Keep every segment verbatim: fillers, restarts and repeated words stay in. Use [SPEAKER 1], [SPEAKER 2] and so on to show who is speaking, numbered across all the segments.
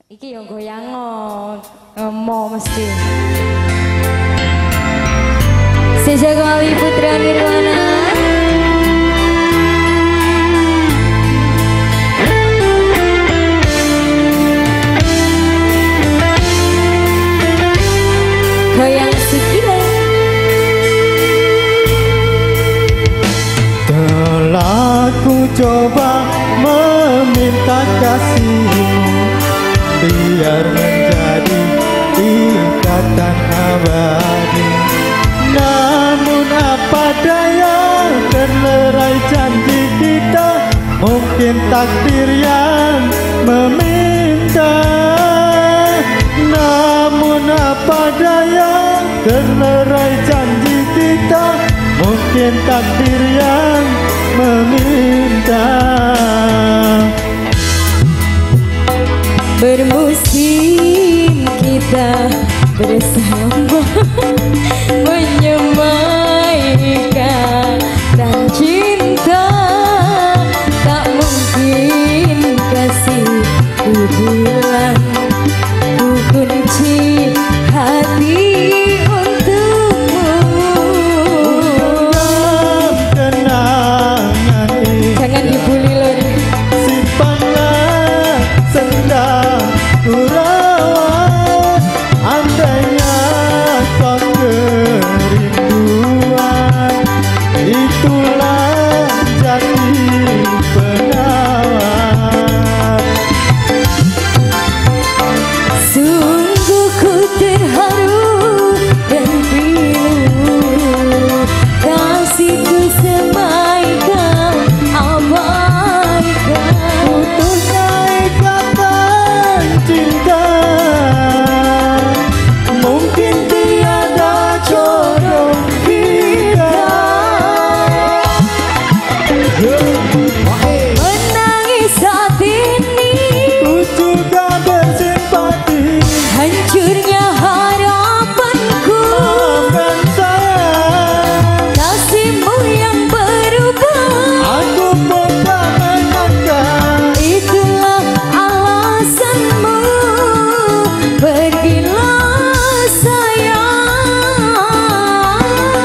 [SPEAKER 1] Iki yang goyang ngomong mesti. Sejago Ali Putra Nirwana. Goyang sikile.
[SPEAKER 2] Telah ku coba meminta kasihmu, biar menjadi ikatan abadi. Namun apa daya, terlerai janji kita, mungkin takdir yang meminta. Namun apa daya, terlerai janji kita, mungkin takdir yang meminta.
[SPEAKER 1] Bermusim kita bersama menyemaikan dan cinta, tak mungkin kasih ku bilang, ku kunci hati untukmu.
[SPEAKER 2] Kenangan ini
[SPEAKER 1] Jangan dibully loh.
[SPEAKER 2] simpanlah, sedang ku rawat. Andainya kau kerinduan, itulah jati penawar.
[SPEAKER 1] Sungguh ku terharu dan pilu, kasihku semaikan abaikan.
[SPEAKER 2] Putusnya ikatan cinta, mungkin tiada jodoh kita.
[SPEAKER 1] Menangis saat ini,
[SPEAKER 2] Ku juga bersimpati,
[SPEAKER 1] hancurnya harapanku.
[SPEAKER 2] maafkan sayang,
[SPEAKER 1] Kasihmu yang berubah,
[SPEAKER 2] aku pun tak menyangka.
[SPEAKER 1] itulah alasanmu. Pergilah sayang,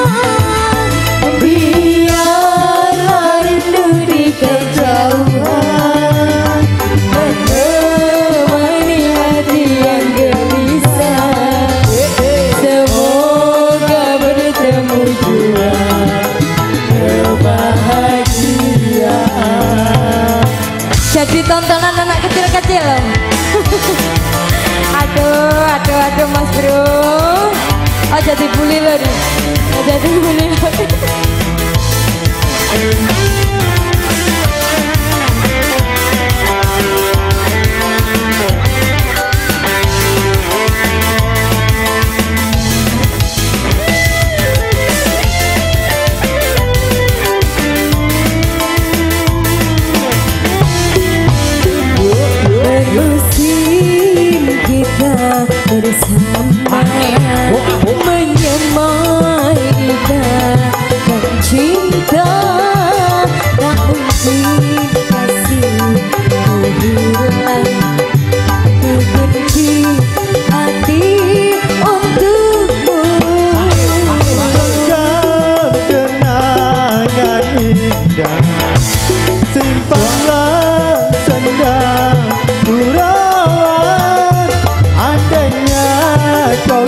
[SPEAKER 1] biarlah rindu di kejauhan menemani hati yang gelisah. Semoga bertemu jua kebahagiaan. Jadi tontonan anak kecil-kecil. Aduh, aduh, aduh Mas Bro. Oh jadi bully loh nih. Oh jadi bully loh. Bermusim kita bersama menyemaikan dan cinta, tak mungkin kasih ku hilang, ku kunci hati untukmu.
[SPEAKER 2] Genggam kenangan indah, simpanlah sedang ku rawat. Andainya kau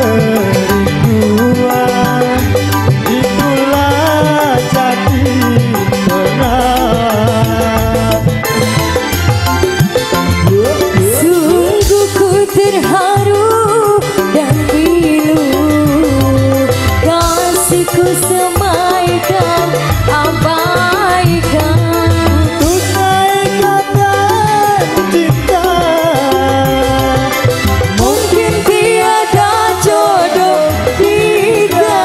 [SPEAKER 2] kerinduan, itulah jati penawar.
[SPEAKER 1] Sungguh ku terharu dan pilu, kasihku semaikan abaikan.
[SPEAKER 2] Putusnya ikatan cinta,
[SPEAKER 1] Mungkin tiada jodoh kita.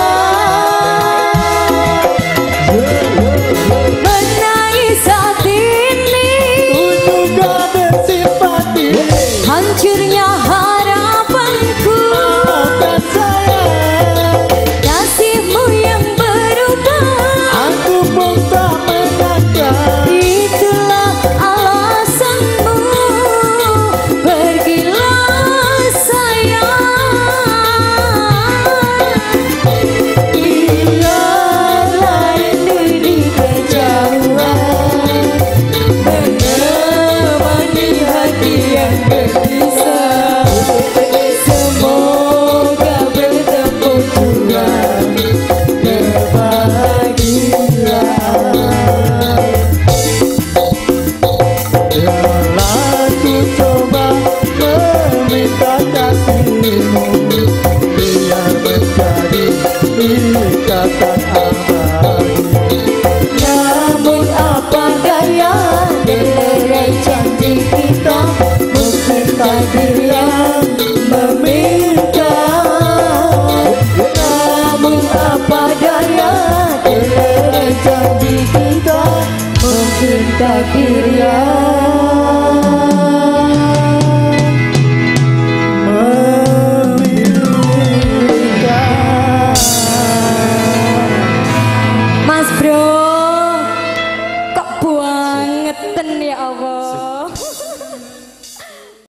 [SPEAKER 1] Menangis saat ini,
[SPEAKER 2] ku juga bersimpati,
[SPEAKER 1] hancurnya harapanku.
[SPEAKER 2] maafkan sayang,
[SPEAKER 1] Kasihmu yang berubah,
[SPEAKER 2] aku pun tak menyangka.
[SPEAKER 1] itulah alasanmu. Pergi Bro, kok bangetan ya Allah.